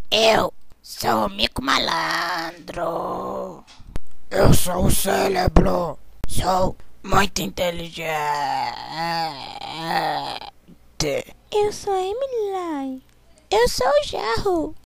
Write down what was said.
Eu sou o Mico Malandro. Eu sou o Cérebro. Sou muito inteligente. Eu sou a Emily. Eu sou o Jarro.